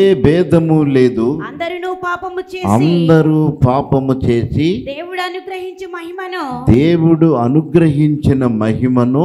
భేదము లేదు. అందరూ పాపము చేసి దేవుడు అనుగ్రహించిన మహిమను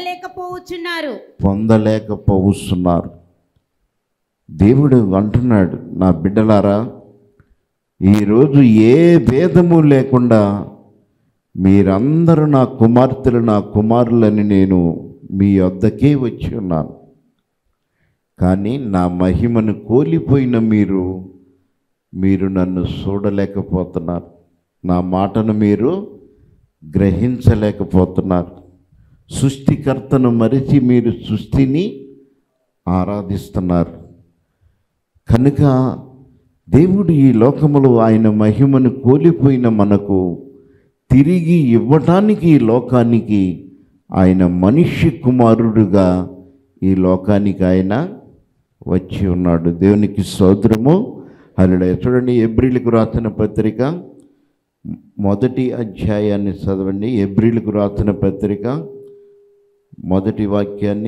పొందలేకపోతున్నారు. దేవుడు అంటున్నాడు, నా బిడ్డలారా, ఈరోజు ఏ భేదము లేకుండా మీరందరూ నా కుమార్తెలు, నా కుమారులని నేను మీ వద్దకే వచ్చి ఉన్నాను. కానీ నా మహిమను కోల్పోయిన మీరు నన్ను చూడలేకపోతున్నారు. నా మాటను మీరు గ్రహించలేకపోతున్నారు. సృష్టికర్తను మరిచి మీరు సృష్టిని ఆరాధిస్తున్నారు. కనుక దేవుడు ఈ లోకములో ఆయన మహిమను కోల్పోయిన మనకు తిరిగి ఇవ్వటానికి ఈ లోకానికి ఆయన మనిషి కుమారుడుగా ఈ లోకానికి ఆయన వచ్చి ఉన్నాడు. దేవునికి స్తోత్రము. హల్లెలూయా. చూడండి, హెబ్రీయులకు రాసిన పత్రిక 1వ అధ్యాయాన్ని చదవండి. హెబ్రీయులకు రాసిన పత్రిక 1వ వాక్యాన్ని.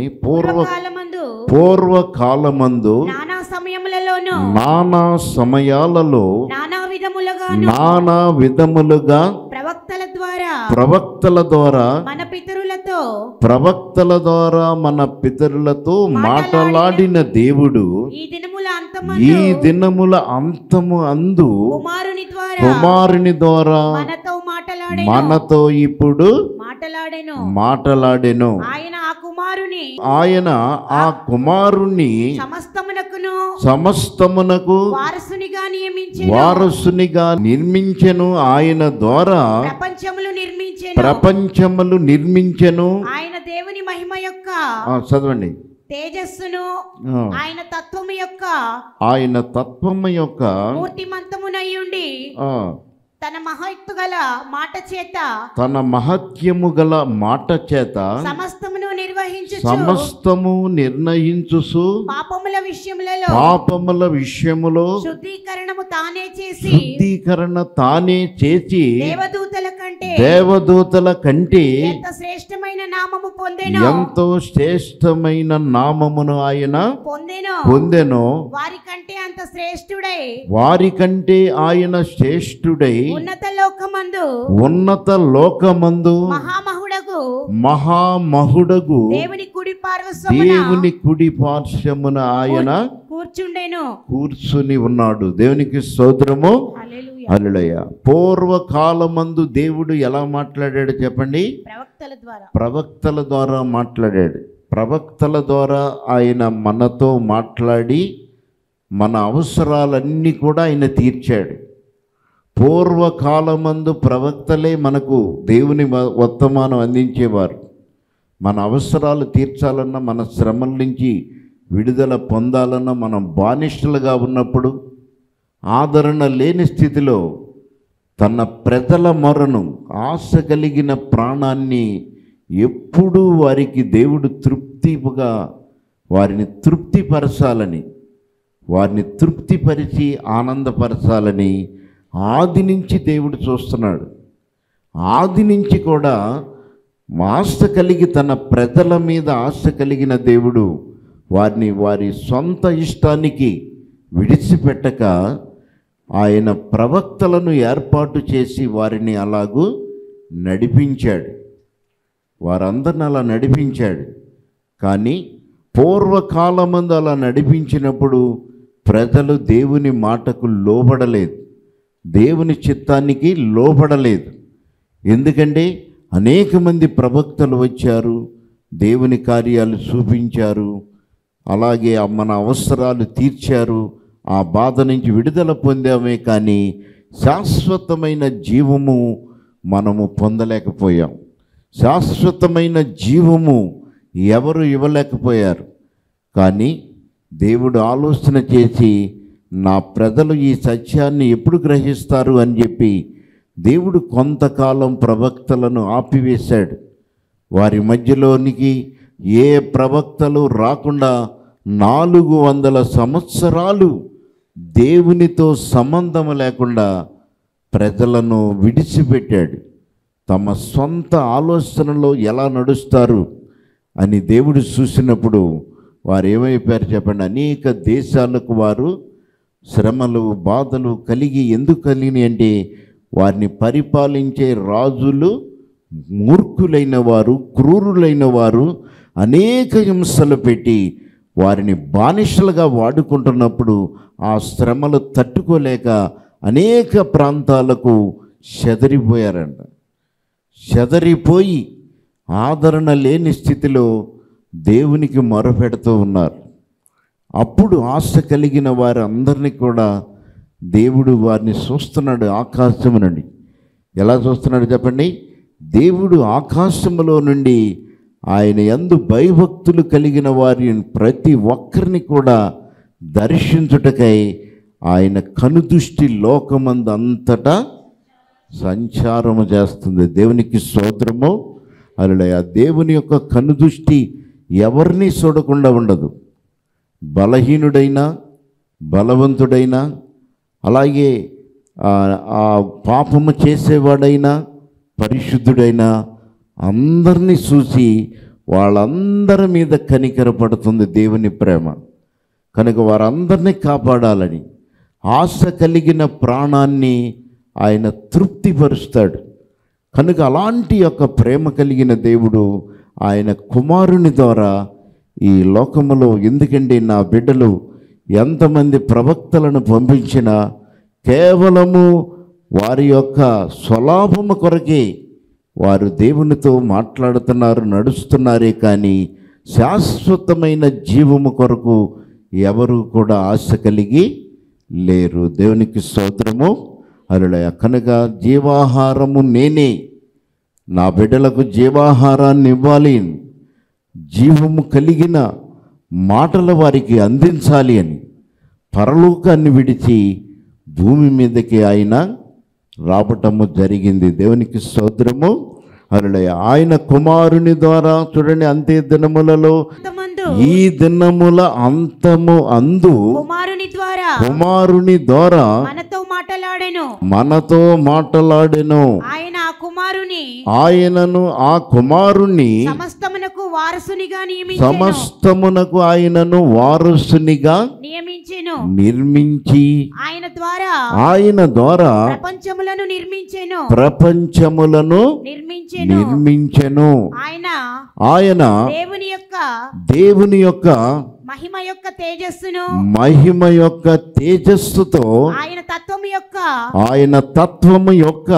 పూర్వకాలమందు నానా సమయాలలో నానా విధములుగా ప్రవక్తల ద్వారా మన పితరులతో మాట్లాడిన దేవుడు ఈ దినముల అంతము అందు కుమారుని ద్వారా మనతో ఇప్పుడు మాట్లాడెను. ఆయన ఆ కుమారుని సమస్తమునకు వారసునిగా నిర్మించెను. ఆయన ద్వారా ప్రపంచములు నిర్మించెను. ఆయన దేవుని మహిమ యొక్క చదవండి. తేజస్సును ఆయన తత్వము యొక్క మూర్తిమంతమునై ఉండి తన మహత్యము గల మాట చేత సమస్తము నిర్ణయించుచు పాపముల విషయములో శుద్ధీకరణ తానే చేసి దేవదూతల కంటే ఎంతో శ్రేష్టమైన నామమును ఆయన పొందెను. వారికంటే ఆయన శ్రేష్ఠుడై ఉన్నత లోకమందు మహామహుడగు దేవుని కుడి పార్శ్వమున ఆయన కూర్చుని ఉన్నాడు. దేవునికి స్తోత్రము. హల్లెలూయా. పూర్వకాలమందు దేవుడు ఎలా మాట్లాడాడు చెప్పండి? ప్రవక్తల ద్వారా మాట్లాడాడు. ప్రవక్తల ద్వారా ఆయన మనతో మాట్లాడి మన అవసరాలన్నీ కూడా ఆయన తీర్చాడు. పూర్వకాలమందు ప్రవక్తలే మనకు దేవుని వర్తమానం అందించేవారు. మన అవసరాలు తీర్చాలన్నా, మన శ్రమల నుంచి విడుదల పొందాలన్నా, మనం బానిసలుగా ఉన్నప్పుడు, ఆదరణ లేని స్థితిలో తన ప్రజల మొరను, ఆశ కలిగిన ప్రాణాన్ని ఎప్పుడూ వారికి దేవుడు తృప్తిగా వారిని తృప్తిపరచాలని, వారిని తృప్తిపరిచి ఆనందపరచాలని ఆది నుంచి దేవుడు చూస్తున్నాడు. ఆది నుంచి కూడా ఆశ కలిగి, తన ప్రజల మీద ఆశ కలిగిన దేవుడు వారిని వారి సొంత ఇష్టానికి విడిచిపెట్టక ఆయన ప్రవక్తలను ఏర్పాటు చేసి వారిని అలాగూ నడిపించాడు. వారందరిని అలా నడిపించాడు. కానీ పూర్వకాలమందు అలా నడిపించినప్పుడు ప్రజలు దేవుని మాటకు లోబడలేదు, దేవుని చిత్తానికి లోబడలేదు. ఎందుకంటే అనేక మంది ప్రవక్తలు వచ్చారు, దేవుని కార్యాలు చూపించారు, అలాగే మన అవసరాలు తీర్చారు, ఆ బాధ నుంచి విడుదల పొందామే. కానీ శాశ్వతమైన జీవము మనము పొందలేకపోయాం. శాశ్వతమైన జీవము ఎవరు ఇవ్వలేకపోయారు. కానీ దేవుడు ఆలోచన చేసి, నా ప్రజలు ఈ సత్యాన్ని ఎప్పుడు గ్రహిస్తారు అని చెప్పి దేవుడు కొంతకాలం ప్రవక్తలను ఆపివేశాడు. వారి మధ్యలోనికి ఏ ప్రవక్తలు రాకుండా 400 సంవత్సరాలు దేవునితో సంబంధం లేకుండా ప్రజలను విడిచిపెట్టాడు. తమ సొంత ఆలోచనలో ఎలా నడుస్తారు అని దేవుడు చూసినప్పుడు వారు ఏమైపోయారు చెప్పండి? అనేక దేశాలకు వారు శ్రమలు బాధలు కలిగి ఎందుకు కలిగినాయి అంటే వారిని పరిపాలించే రాజులు మూర్ఖులైన వారు, క్రూరులైన వారు అనేక హింసలు పెట్టి వారిని బానిసలుగా వాడుకుంటున్నప్పుడు ఆ శ్రమలు తట్టుకోలేక అనేక ప్రాంతాలకు చెదరిపోయారంట. చెదరిపోయి ఆదరణ లేని స్థితిలో దేవునికి మొరపెడుతూ ఉన్నారు. అప్పుడు ఆశ కలిగిన వారందరినీ కూడా దేవుడు వారిని చూస్తున్నాడు ఆకాశము నుండి. ఎలా చూస్తున్నాడు చెప్పండి? దేవుడు ఆకాశములో నుండి ఆయన యందు భయభక్తులు కలిగిన వారి ప్రతి ఒక్కరిని కూడా దర్శించుటకై ఆయన కనుదృష్టి లోకమందు అంతటా సంచారము చేస్తుంది. దేవునికి స్తోత్రము. హల్లెలూయా. దేవుని యొక్క కనుదృష్టి ఎవరిని చూడకుండా ఉండదు. బలహీనుడైనా, బలవంతుడైనా, అలాగే ఆ పాపము చేసేవాడైనా, పరిశుద్ధుడైనా అందరినీ చూసి వాళ్ళందరి మీద కనికరపడుతుంది దేవుని ప్రేమ. కనుక వారందరినీ కాపాడాలని ఆశ కలిగిన ప్రాణాన్ని ఆయన తృప్తిపరుస్తాడు. కనుక అలాంటి యొక్క ప్రేమ కలిగిన దేవుడు ఆయన కుమారుని ద్వారా ఈ లోకములో, ఎందుకంటే నా బిడ్డలు ఎంతమంది ప్రవక్తలను పంపించినా కేవలము వారి యొక్క స్వలాభము కొరకే వారు దేవునితో మాట్లాడుతున్నారు, నడుస్తున్నారే కానీ శాశ్వతమైన జీవము కొరకు ఎవరు కూడా ఆశ కలిగి లేరు. దేవునికి స్తోత్రము. హల్లెలూయా. కనుక జీవాహారము నేనే, నా బిడ్డలకు జీవాహారాన్ని ఇవ్వాలి, జీవము కలిగిన మాటలు వారికి అందించాలి అని పరలోకాన్ని విడిచి భూమి మీదకి ఆయన రావటము జరిగింది. దేవునికి స్తోత్రము. హల్లెలూయా. ఆయన కుమారుని ద్వారా చూడండి, అంతే దినములలో ఈ దినముల అంతము అందు కుమారుని ద్వారా మనతో మాట్లాడెను. ఆయనను ఆ కుమారుని సమస్తమునకు ఆయనను వారసునిగా నిర్మించి ఆయన ద్వారా ప్రపంచములను నిర్మించెను. ఆయన దేవుని యొక్క మహిమ యొక్క తేజస్సుతో ఆయన తత్వము యొక్క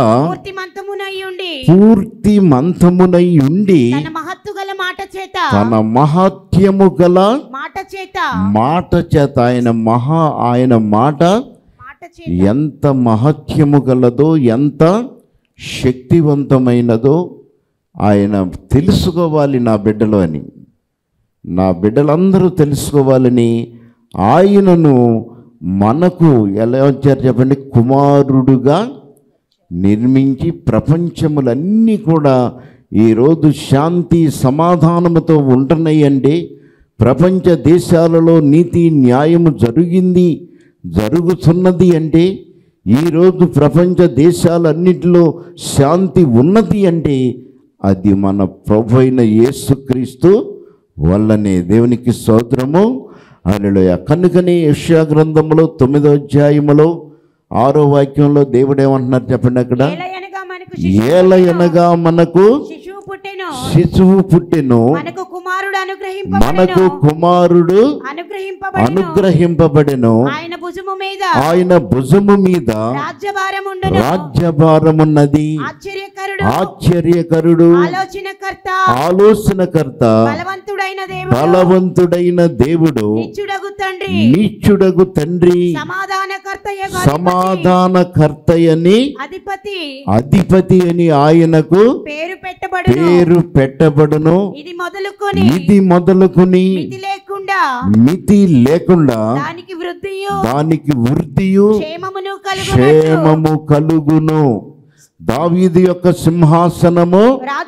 పూర్తిమంతమునై ఉండి తన మహత్యము గల మాట చేత ఆయన మాట ఎంత మహత్యము గలదో, ఎంత శక్తివంతమైనదో ఆయన తెలుసుకోవాలి నా బిడ్డలు అని, నా బిడ్డలందరూ తెలుసుకోవాలని ఆయనను మనకు ఎలా వచ్చారు చెప్పండి? కుమారుడుగా నిర్మించి ప్రపంచములన్నీ కూడా ఈరోజు శాంతి సమాధానముతో ఉంటున్నాయండి. ప్రపంచ దేశాలలో నీతి న్యాయము జరుగుతున్నది అంటే, ఈరోజు ప్రపంచ దేశాలన్నిటిలో శాంతి ఉన్నది అంటే అది మన ప్రభు అయిన యేసుక్రీస్తు వల్లనే. దేవునికి స్తోత్రము. హల్లెలూయా. కనుకనే యెషయా గ్రంథంలో 9వ అధ్యాయములో 6వ వాక్యంలో దేవుడు ఏమంటున్నారు చెప్పండి? అక్కడ ఏలయనగా మనకు శిశువు పుట్టెను, మనకు కుమారుడు అనుగ్రహింపబడెను, ఆయన భుజము మీద రాజ్యభారమున్నది. ఆశ్చర్యకరుడు, ఆలోచనకర్త, బలవంతుడైన దేవుడు, నిత్యుడగు తండ్రి, సమాధానకర్తయని అధిపతి అని ఆయనకు పేరు పెట్టబడును. ఇది మొదలుకొని మితి లేకుండా దానికి వృద్ధియు క్షేమము కలుగును. దావీదు యొక్క సింహాసనము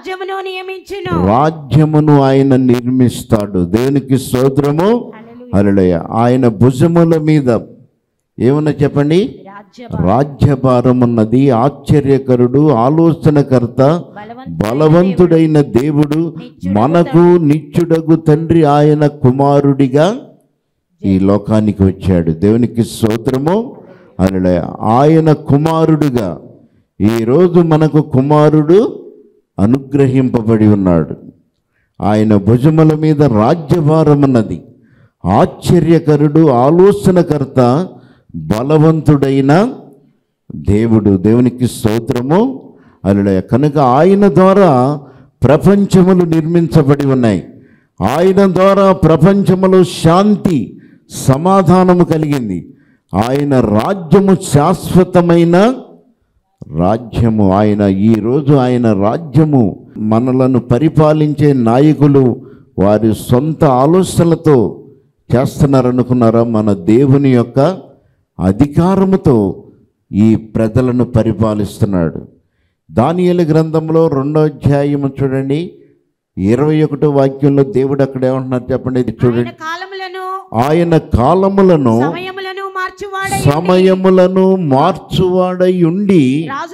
రాజ్యమును ఆయన నిర్మిస్తాడు. దేవునికి స్తోత్రము. హల్లెలూయా. ఆయన భుజముల మీద ఏమన్నా చెప్పండి? రాజ్యభారం ఉన్నది. ఆశ్చర్యకరుడు, ఆలోచనకర్త, బలవంతుడైన దేవుడు, మనకు నిత్యుడగు తండ్రి ఆయన కుమారుడిగా ఈ లోకానికి వచ్చాడు. దేవునికి స్తోత్రము. హల్లెలూయా. ఆయన కుమారుడుగా ఈరోజు మనకు కుమారుడు అనుగ్రహింపబడి ఉన్నాడు. ఆయన భుజముల మీద రాజ్యభారం ఉన్నది. ఆశ్చర్యకరుడు, ఆలోచనకర్త, బలవంతుడైన దేవుడు. దేవునికి స్తోత్రము. హల్లెలూయా. కనుక ఆయన ద్వారా ప్రపంచములు నిర్మించబడి ఉన్నాయి. ఆయన ద్వారా ప్రపంచములో శాంతి, సమాధానము కలిగింది. ఆయన రాజ్యము శాశ్వతమైన రాజ్యము. ఈరోజు ఆయన రాజ్యము మనలను పరిపాలించే నాయకులు వారి సొంత ఆలోచనలతో చేస్తున్నారనుకున్నారా? మన దేవుని యొక్క అధికారముతో ఈ ప్రజలను పరిపాలిస్తున్నాడు. దానియేలు గ్రంథంలో 2వ అధ్యాయము చూడండి, 21వ వాక్యంలో దేవుడు అక్కడ ఏమంటున్నారు చెప్పండి, చూడండి. ఆయన కాలములను సమయములను మార్చువాడై ఉండి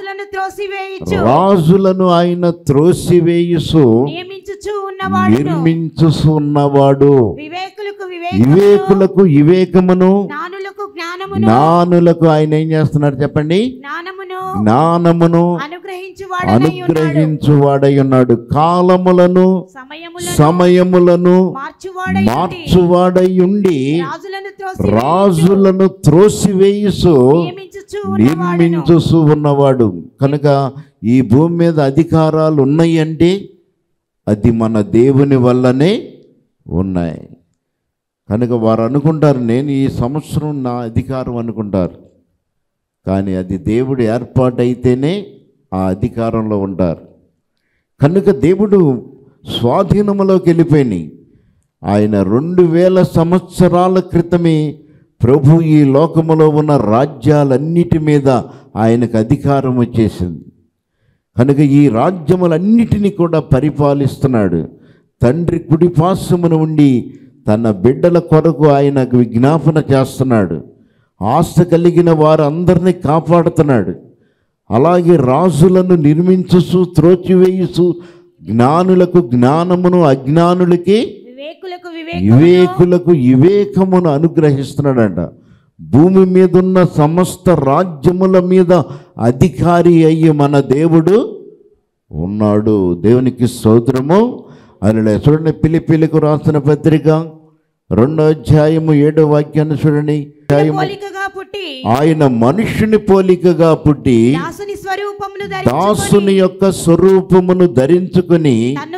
రాజులను ఆయన త్రోసివేయుచు నిర్మించుచు ఉన్నవాడు. వివేకులకు వివేకమును, జ్ఞానులకు ఆయన ఏం చేస్తున్నాడు చెప్పండి, జ్ఞానమును అనుగ్రహించువాడై ఉన్నాడు. కాలములను సమయములను మార్చువాడై ఉండి రాజులను త్రోసివేయుచు నిర్మించుచు ఉన్నవాడు. కనుక ఈ భూమి మీద అధికారాలు ఉన్నాయి అంటే అది మన దేవుని వల్లనే ఉన్నాయి. కనుక వారు అనుకుంటారు నేను ఈ సంవత్సరం నా అధికారం అనుకుంటారు, కానీ అది దేవుడు ఏర్పాటైతేనే ఆ అధికారంలో ఉంటారు. కనుక దేవుడు స్వాధీనములోకి వెళ్ళిపోయినాయి. ఆయన 2000 సంవత్సరాల క్రితమే ప్రభు ఈ లోకములో ఉన్న రాజ్యాలన్నిటి మీద ఆయనకు అధికారం వచ్చేసింది. కనుక ఈ రాజ్యములన్నిటినీ కూడా పరిపాలిస్తున్నాడు. తండ్రి కుడిపార్శ్వమున ఉండి తన బిడ్డల కొరకు ఆయనకు విజ్ఞాపన చేస్తున్నాడు. ఆశ కలిగిన వారందరినీ కాపాడుతున్నాడు. అలాగే రాజులను నిర్మించుచు త్రోచివేయుచు జ్ఞానులకు జ్ఞానమును, అజ్ఞానులకి వివేకులకు వివేకమును అనుగ్రహిస్తున్నాడంట. భూమి మీద ఉన్న సమస్త రాజ్యముల మీద అధికారి అయ్యి మన దేవుడు ఉన్నాడు. దేవునికి స్తోత్రము. హల్లెలూయా. చూడండి, ఫిలిప్పీయులకు రాసిన పత్రిక 2వ అధ్యాయము 7వ వాక్యాన్ని చూడండి. ఆయన మనుష్యుని పోలికగా పుట్టి దాసుని యొక్క స్వరూపమును ధరించుకుని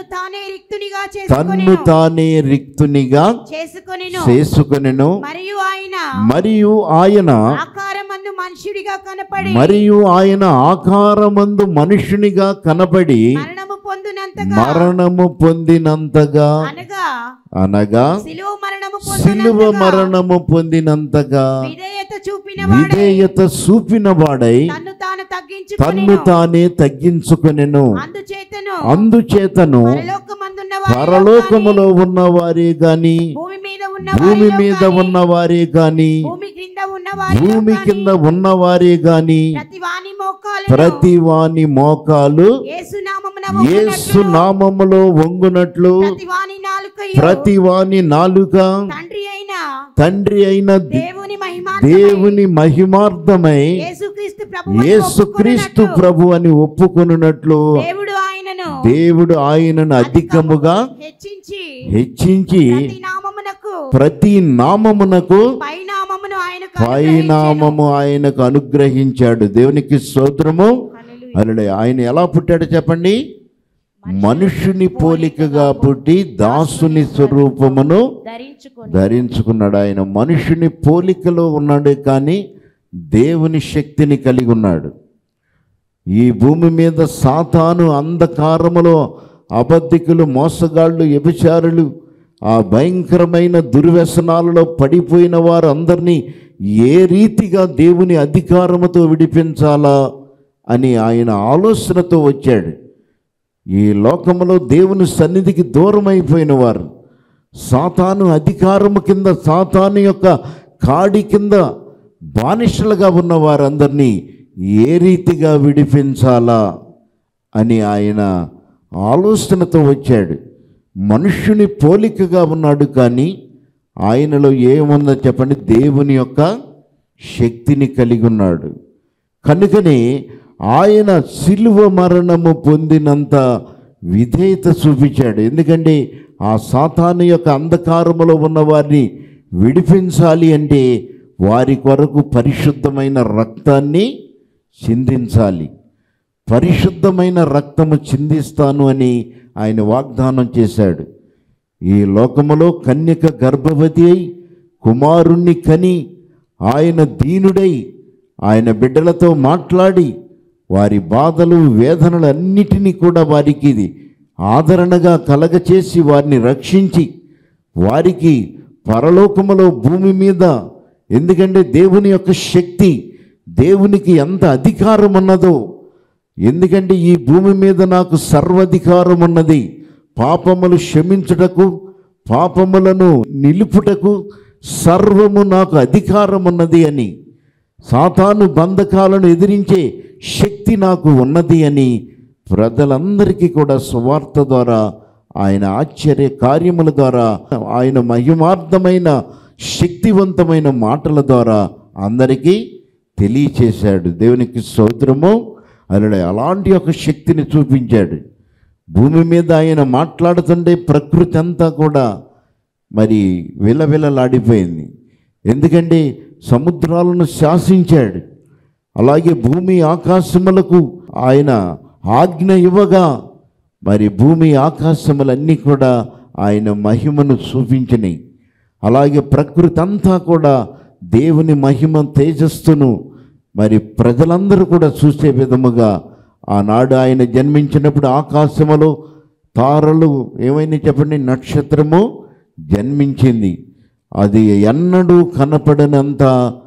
తన్ను తానే రిక్తునిగా చేసుకొనెను. మరియు ఆయన ఆకారమందు మనుష్యునిగా కనబడి మరణము పొందినంతగా అనగా సిలువ మరణము పొందినంతగా విధేయత చూపిన వాడై తన్ను తానే తగ్గించుకొనెను. అందుచేతను పరలోకములో ఉన్న వారే గాని, భూమి మీద ఉన్న వారే గాని, భూమి కింద ఉన్న వారే గాని ప్రతి వాని మోకాలు యేసు నామములో వంగునట్లు ప్రతి వాని నాలుక తండ్రి అయిన దేవుని మహిమార్థమై యేసుక్రీస్తు ప్రభు అని ఒప్పుకొనున్నట్లు దేవుడు ఆయనను అధికముగా హెచ్చించి ప్రతి నామమునకు పైనామము ఆయనకు అనుగ్రహించాడు. దేవునికి స్తోత్రము. హల్లెలూయా. ఆయన ఎలా పుట్టాడు చెప్పండి? మనుషుని పోలికగా పుట్టి దాసుని స్వరూపమును ధరించుకున్నాడు. ఆయన మనుషుని పోలికలో ఉన్నాడు, కానీ దేవుని శక్తిని కలిగి ఉన్నాడు. ఈ భూమి మీద సాతాను అంధకారములో అబద్ధికులు, మోసగాళ్ళు, వ్యభిచారులు, ఆ భయంకరమైన దుర్వ్యసనాలలో పడిపోయిన వారు అందరినీ ఏ రీతిగా దేవుని అధికారముతో విడిపించాలా అని ఆయన ఆలోచనతో వచ్చాడు. ఈ లోకములో దేవుని సన్నిధికి దూరం అయిపోయిన వారు, సాతాను అధికారము కింద, సాతాను యొక్క కాడి కింద బానిసలుగా ఉన్న వారందరినీ ఏ రీతిగా విడిపించాలా అని ఆయన ఆలోచనతో వచ్చాడు. మనుష్యుని పోలికగా ఉన్నాడు, కానీ ఆయనలో ఏముందో చెప్పండి, దేవుని యొక్క శక్తిని కలిగి ఉన్నాడు. కనుకనే ఆయన శిలువ మరణము పొందినంత విధేయత చూపించాడు. ఎందుకంటే ఆ సాతాను యొక్క అంధకారములో ఉన్న వారిని విడిపించాలి అంటే వారి కొరకు పరిశుద్ధమైన రక్తాన్ని చిందించాలి. పరిశుద్ధమైన రక్తము చిందిస్తాను అని ఆయన వాగ్దానం చేశాడు. ఈ లోకములో కన్యక గర్భవతి అయి కుమారుణ్ణి కని ఆయన దీనుడై ఆయన బిడ్డలతో మాట్లాడి వారి బాధలు వేదనలు అన్నిటినీ కూడా వారికి ఆదరణగా కలగచేసి వారిని రక్షించి వారికి పరలోకములో భూమి మీద, ఎందుకంటే దేవుని యొక్క శక్తి, దేవునికి ఎంత అధికారం ఉన్నదో, ఎందుకంటే ఈ భూమి మీద నాకు సర్వాధికారం ఉన్నది, పాపములు క్షమించుటకు పాపములను నిలుపుటకు సర్వము నాకు అధికారం ఉన్నది అని, సాతాను బంధకాలను ఎదిరించే శక్తి నాకు ఉన్నది అని ప్రజలందరికీ కూడా సువార్త ద్వారా, ఆయన ఆశ్చర్య కార్యముల ద్వారా, ఆయన మహిమార్థమైన శక్తివంతమైన మాటల ద్వారా అందరికీ తెలియచేశాడు. దేవునికి స్తోత్రము. అలాంటి ఒక శక్తిని చూపించాడు. భూమి మీద ఆయన మాట్లాడుతుంటే ప్రకృతి అంతా కూడా మరి విలవిలలాడిపోయింది. ఎందుకంటే సముద్రాలను శాసించాడు. అలాగే భూమి ఆకాశములకు ఆయన ఆజ్ఞ ఇవ్వగా మరి భూమి ఆకాశములన్నీ కూడా ఆయన మహిమను చూపించినాయి. అలాగే ప్రకృతి అంతా కూడా దేవుని మహిమ తేజస్సును మరి ప్రజలందరూ కూడా చూసే విధముగా ఆనాడు ఆయన జన్మించినప్పుడు ఆకాశములో తారలు ఏమైనా చెప్పండి, నక్షత్రము జన్మించింది. అది ఎన్నడూ కనపడనంత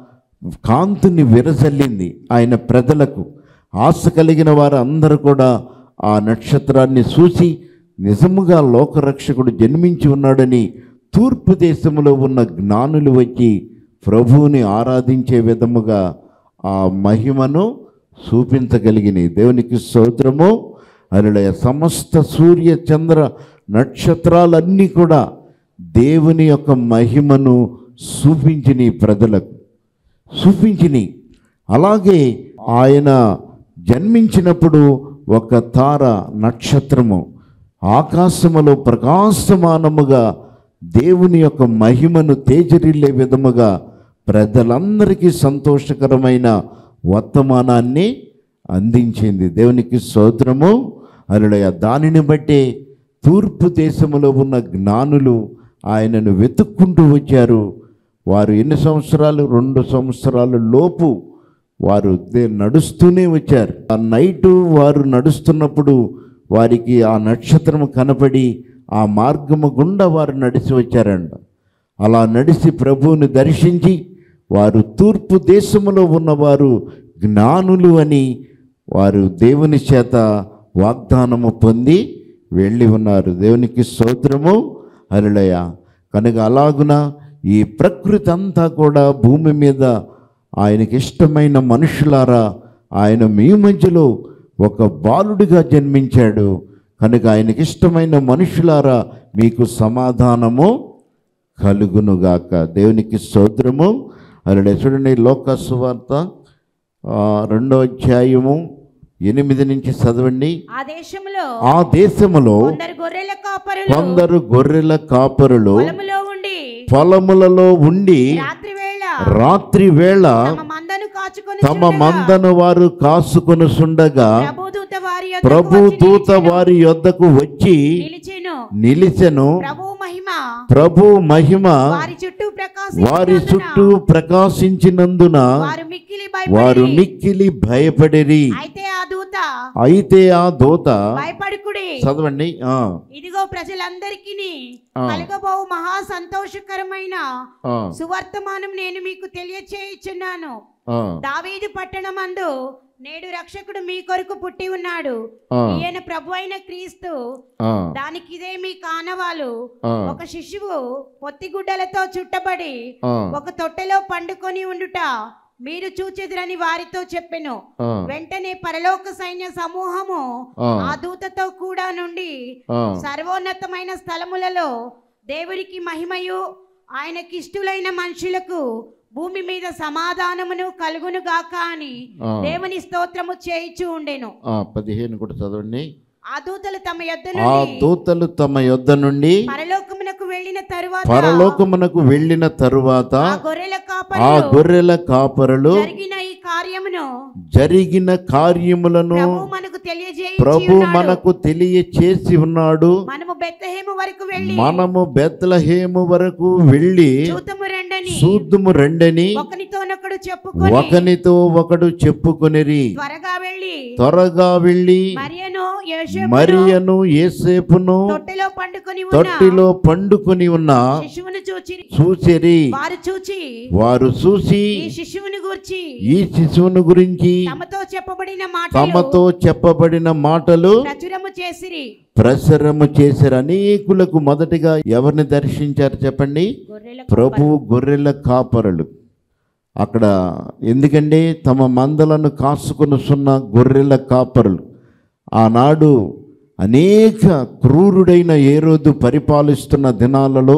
కాంతిని విరజల్లింది. ఆయన ప్రజలకు ఆశ కలిగిన వారు అందరూ కూడా ఆ నక్షత్రాన్ని చూసి నిజముగా లోకరక్షకుడు జన్మించి ఉన్నాడని తూర్పు దేశంలో ఉన్న జ్ఞానులు వచ్చి ప్రభువుని ఆరాధించే విధముగా ఆ మహిమను చూపించగలిగినాయి. దేవునికి స్తోత్రము. హల్లెలూయా. సమస్త సూర్య చంద్ర నక్షత్రాలన్నీ కూడా దేవుని యొక్క మహిమను చూపించినాయి, ప్రజలకు చూపించినాయి. అలాగే ఆయన జన్మించినప్పుడు ఒక తార నక్షత్రము ఆకాశములో ప్రకాశమానముగా దేవుని యొక్క మహిమను తేజరిల్లే విధముగా ప్రజలందరికీ సంతోషకరమైన వర్తమానాన్ని అందించింది. దేవునికి స్తోత్రము. హల్లెలూయా. దానిని బట్టి తూర్పు దేశములో ఉన్న జ్ఞానులు ఆయనను వెతుక్కుంటూ వచ్చారు. వారు ఎన్ని సంవత్సరాలు, 2 సంవత్సరాల లోపు వారు నడుస్తూనే వచ్చారు. ఆ నైటు వారు నడుస్తున్నప్పుడు వారికి ఆ నక్షత్రము కనపడి ఆ మార్గము గుండా వారు నడిచి వచ్చారంట. అలా నడిచి ప్రభువుని దర్శించి వారు తూర్పు దేశములో ఉన్నవారు జ్ఞానులు అని వారు దేవుని చేత వాగ్దానము పొంది వెళ్ళి ఉన్నారు. దేవునికి స్తోత్రము. హల్లెలూయా. కనుక అలాగున ఈ ప్రకృతి అంతా కూడా భూమి మీద ఆయనకి ఇష్టమైన మనుషులారా, ఆయన మీ మధ్యలో ఒక బాలుడిగా జన్మించాడు. కనుక ఆయనకి ఇష్టమైన మనుషులారా మీకు సమాధానము కలుగునుగాక. దేవునికి స్తోత్రము. హల్లెలూయా. చూడండి, లోకా సువార్త 2వ అధ్యాయము 8 నుంచి చదవండి. ఆ దేశములో కొందరు గొర్రెల కాపరులు పొలములలో ఉండి రాత్రి వేళ తమ మందను వారు కాసుకొని సుండగా ప్రభుదూత వారి యొద్దకు వచ్చి నిలిచెను. ప్రభు మహిమ వారి చుట్టూ ప్రకాశించినందున వారు మిక్కిలి భయపడిరి. అయితే ఆ దూత చదవండి. ఇదిగో ప్రజలందరికీ కలగబో మహా సంతోషకరమైన సువర్తమానం నేను మీకు తెలియచేయుచున్నాను. దావీదు పట్టణమందు నేడు రక్షకుడు మీ కొరకు పుట్టి ఉన్నాడు. ఈయన ప్రభు అయిన క్రీస్తు. దానికి ఇదే మీ కానవాలు. ఒక శిశువు పొత్తిగుడ్డలతో చుట్టబడి ఒక తొట్టెలో పండుకొని ఉండుట మీరు చూచెదురని వారితో చెప్పెను. వెంటనే పరలోక సైన్య సమూహము ఆ దూతతో కూడా నుండి సర్వోన్నతమైన స్థలములలో దేవునికి మహిమయు ఆయనకిష్టులైన మనుషులకు భూమి మీద సమాధానమును కలుగును గాక అని దేవుని స్తోత్రము చేయిచూ ఉండెను. 15 కూడా చదవండి. ఆ దూతలు తమ యొద్ద నుండి పరలోకమునకు వెళ్ళిన తరువాత ఆ గొర్రెల కాపరులు జరిగిన కార్యములను ప్రభు మనకు తెలియచేసి ఉన్నాడు. మనము బెత్లెహేము వరకు వెళ్ళి చూద్దుము రండని ఒకనితో ఒకడు చెప్పుకొనిరి. త్వరగా వెళ్ళి మరియను యేసేపును తొట్టిలో పండుకొని ఉన్న చూచిరి. వారు చూసి ఈ శిశువును గురించి తమతో చెప్పబడిన మాటలు ప్రచురము చేసిరి. అనేకులకు మొదటిగా ఎవరిని దర్శించారు చెప్పండి? ప్రభువు గొర్రెల కాపరులు. అక్కడ ఎందుకంటే తమ మందలను కాసుకొనుచున్న గొర్రెల కాపరులు. ఆనాడు అనేక క్రూరుడైన హేరోదు పరిపాలిస్తున్న దినాలలో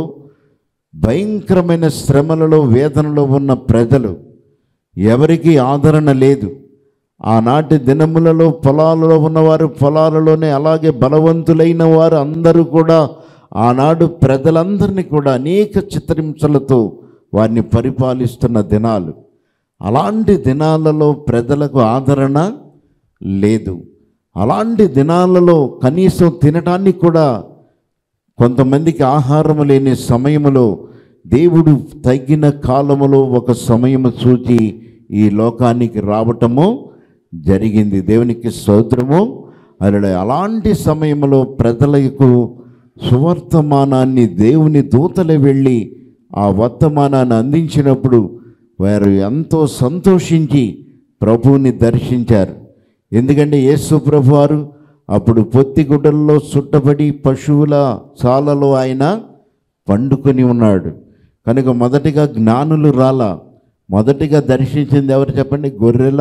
భయంకరమైన శ్రమలలో వేదనలో ఉన్న ప్రజలు, ఎవరికి ఆదరణ లేదు. ఆనాటి దినములలో పొలాలలో ఉన్నవారు పొలాలలోనే, అలాగే బలవంతులైన వారు అందరూ కూడా ఆనాడు ప్రజలందరినీ కూడా అనేక చిత్రహింసలతో వారిని పరిపాలిస్తున్న దినాలు. అలాంటి దినాలలో ప్రజలకు ఆదరణ లేదు. అలాంటి దినాలలో కనీసం తినటానికి కూడా కొంతమందికి ఆహారం లేని సమయంలో దేవుడు తగిన కాలములో ఒక సమయము చూచి ఈ లోకానికి రావటము జరిగింది. దేవునికి స్తోత్రము. అలాంటి సమయంలో ప్రజలకు సువర్తమానాన్ని దేవుని దూతలు వెళ్ళి ఆ వర్తమానాన్ని అందించినప్పుడు వారు ఎంతో సంతోషించి ప్రభువుని దర్శించారు. ఎందుకంటే యేసు ప్రభువారు అప్పుడు పొత్తిగుడ్డల్లో చుట్టబడి పశువుల చాలలో ఆయన పండుకొని ఉన్నాడు. కనుక మొదటిగా జ్ఞానులు రాలా, మొదటిగా దర్శించింది ఎవరు చెప్పండి? గొర్రెల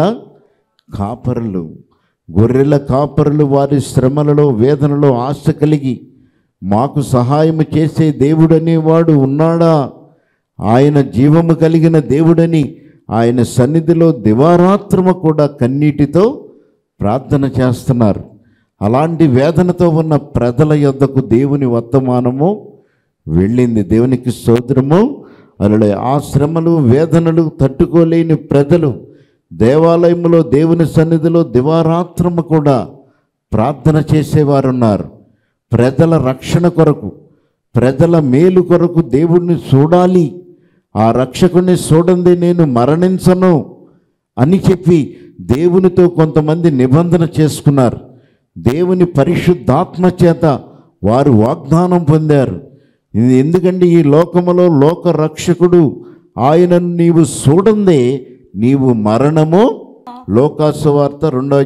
కాపరులు. గొర్రెల కాపరులు వారి శ్రమలలో వేదనలో ఆశ కలిగి మాకు సహాయం చేసే దేవుడనేవాడు ఉన్నాడా, ఆయన జీవము కలిగిన దేవుడని ఆయన సన్నిధిలో దివారాత్రము కూడా కన్నీటితో ప్రార్థన చేస్తున్నారు. అలాంటి వేదనతో ఉన్న ప్రజల యొద్దకు దేవుని వర్తమానము వెళ్ళింది. దేవునికి స్తోత్రము. అలా ఆ శ్రమలు వేదనలు తట్టుకోలేని ప్రజలు దేవాలయంలో దేవుని సన్నిధిలో దివారాత్రము కూడా ప్రార్థన చేసేవారు ఉన్నారు. ప్రజల రక్షణ కొరకు, ప్రజల మేలు కొరకు దేవుణ్ణి చూడాలి, ఆ రక్షకుని చూడండి నేను మరణించను అని చెప్పి దేవునితో కొంతమంది నిబంధన చేసుకున్నారు. దేవుని పరిశుద్ధాత్మ చేత వారు వాగ్దానం పొందారు. ఎందుకంటే ఈ లోకములో లోక రక్షకుడు ఆయనను నీవు చూడందే నీవు మరణము. లోకాసువార్త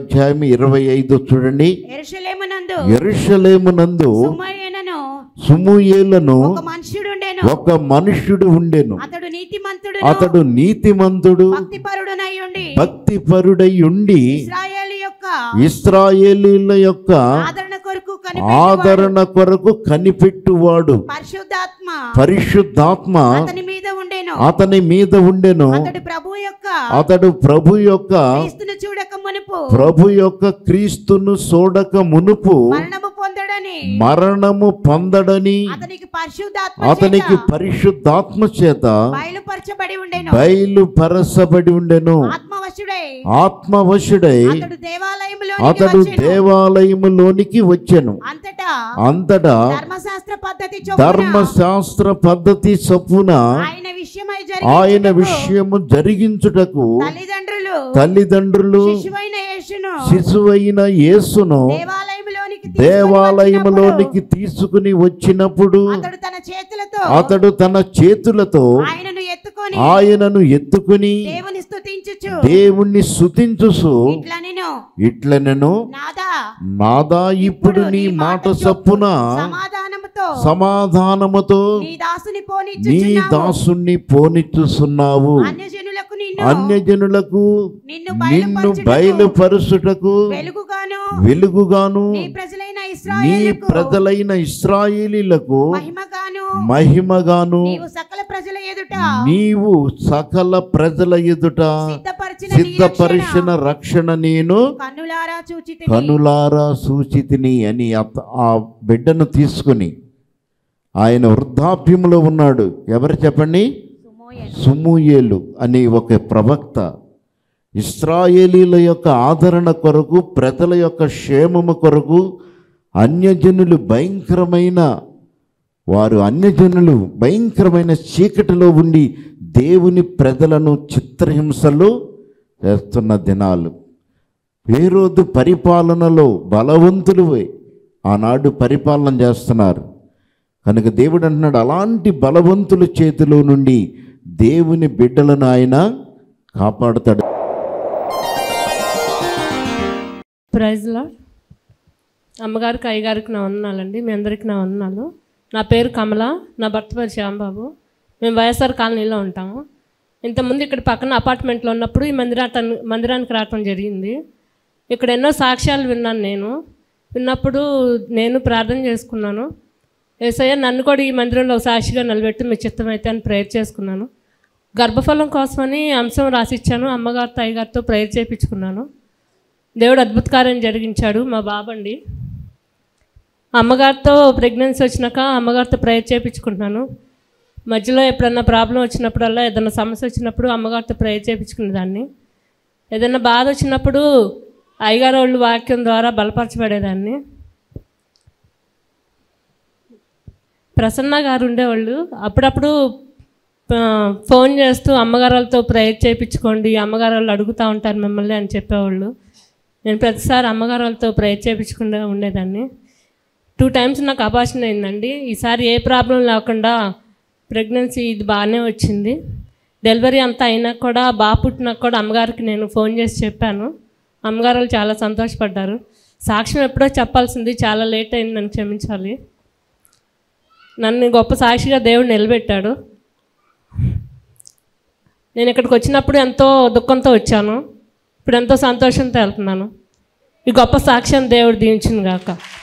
2:25 చూడండి. యెరూషలేమునందు సమూయేలును ఒక మనుష్యుడు ఉండెను. అతడు నీతిమంతుడు భక్తిపరుడై ఉండి ఇశ్రాయేలీయుల యొక్క ఆదరణ కొరకు కనిపెట్టువాడు. పరిశుద్ధాత్మ అతని మీద ఉండెను. అతడు ప్రభు యొక్క క్రీస్తును చూడక మునుపు మరణము పొందడని అతనికి పరిశుద్ధాత్మ చేత బయలుపరచబడి ఉండెను. ఆత్మవశుడై అతడు దేవాలయములోనికి వచ్చెను. అంతటా ధర్మశాస్త్ర పద్ధతి చొప్పున ఆయన విషయము జరిగించుటకు తల్లిదండ్రులు శిశువైన యేసును దేవాలయములోనికి తీసుకుని వచ్చినప్పుడు అతడు తన చేతులతో ఆయనను ఎత్తుకుని దేవుణ్ణి స్తుతించుచు ఇట్లనెను, నాదా ఇప్పుడు నీ మాట చొప్పున సమాధానముతో నీ దాసుని పోనిచ్చుచున్నావు. అన్యజనులకు నిన్ను బయలుపరుచుటకు వెలుగుగాను నీ ప్రజలైన ఇశ్రాయేలీయులకు మహిమగాను నీవు సకల ప్రజల ఎదుట సిద్ధపరిచిన రక్షణ నేను కనులారా సూచితిని అని ఆ బిడ్డను తీసుకుని ఆయన వృద్ధాప్యంలో ఉన్నాడు. ఎవరు చెప్పండి? సమూయేలు అనే ఒక ప్రవక్త ఇశ్రాయేలీల యొక్క ఆదరణ కొరకు, ప్రజల యొక్క క్షేమము కొరకు అన్యజనులు భయంకరమైన చీకటిలో ఉండి దేవుని ప్రజలను చిత్రహింసలు చేస్తున్న దినాలు. హేరోదు పరిపాలనలో బలవంతులు ఆనాడు పరిపాలన చేస్తున్నారు కనుక దేవుడు అంటున్నాడు, అలాంటి బలవంతుల చేతిలో నుండి దేవుని బిడ్డలను ఆయన కాపాడుతాడు. Praise lord. అమ్మగారికి, అయ్యగారికి నా వందనాలండి. మీ అందరికీ నా వందనాలు. నా పేరు కమల, నా భర్త పేరు శ్యాంబాబు. మేము వైఎస్ఆర్ కాలనీలో ఉంటాము. ఇంతకుముందు ఇక్కడ పక్కన అపార్ట్మెంట్లో ఉన్నప్పుడు ఈ మందిరానికి రావటం జరిగింది. ఇక్కడ ఎన్నో సాక్ష్యాలు విన్నాను. విన్నప్పుడు నేను ప్రార్థన చేసుకున్నాను, యేసయ్య నన్ను కూడా ఈ మందిరంలో సాక్షిగా నిలబెట్టి మీ చిత్తమైతే అని ప్రేయర్ చేసుకున్నాను. గర్భఫలం కోసమని అంశం రాసిచ్చాను. అమ్మగారితో అయ్యగారితో ప్రేయర్ చేయించుకున్నాను. దేవుడు అద్భుత కార్యం జరిగించాడు. మా బాబండి అమ్మగారితో ప్రెగ్నెన్సీ వచ్చినాక అమ్మగారితో ప్రేయర్ చేయించుకుంటున్నాను. మధ్యలో ఎప్పుడన్నా ప్రాబ్లం వచ్చినప్పుడల్లా, ఏదైనా సమస్య వచ్చినప్పుడు అమ్మగారితో ప్రేయర్ చేయించుకునేదాన్ని. ఏదైనా బాధ వచ్చినప్పుడు అయ్యగారు వాళ్ళు వాక్యం ద్వారా బలపరచబడేదాన్ని. ప్రసన్న గారు ఉండేవాళ్ళు, అప్పుడప్పుడు ఫోన్ చేస్తూ అమ్మగారు వాళ్ళతో ప్రేయర్ చేయించుకోండి, అమ్మగారు వాళ్ళు అడుగుతూ ఉంటారు మిమ్మల్ని అని చెప్పేవాళ్ళు. నేను ప్రతిసారి అమ్మగారు వాళ్ళతో ప్రేయర్ చేయించుకుంటూ ఉండేదాన్ని. 2 times నాకు అబార్షన్ అయిందండి. ఈసారి ఏ ప్రాబ్లం లేకుండా ప్రెగ్నెన్సీ ఇది బాగానే వచ్చింది. డెలివరీ అంతా అయినా కూడా, బాబు పుట్టినాక కూడా అమ్మగారికి నేను ఫోన్ చేసి చెప్పాను. అమ్మగారు వాళ్ళు చాలా సంతోషపడ్డారు. సాక్ష్యం ఎప్పుడో చెప్పాల్సింది, చాలా లేట్ అయింది, నన్ను క్షమించాలి. నన్ను గొప్ప సాక్షిగా దేవుడు నిలబెట్టాడు. నేను ఇక్కడికి వచ్చినప్పుడు ఎంతో దుఃఖంతో వచ్చాను, ఇప్పుడు ఎంతో సంతోషంతో వెళ్తున్నాను. ఈ గొప్ప సాక్ష్యం దేవుడు దీవించును గాక.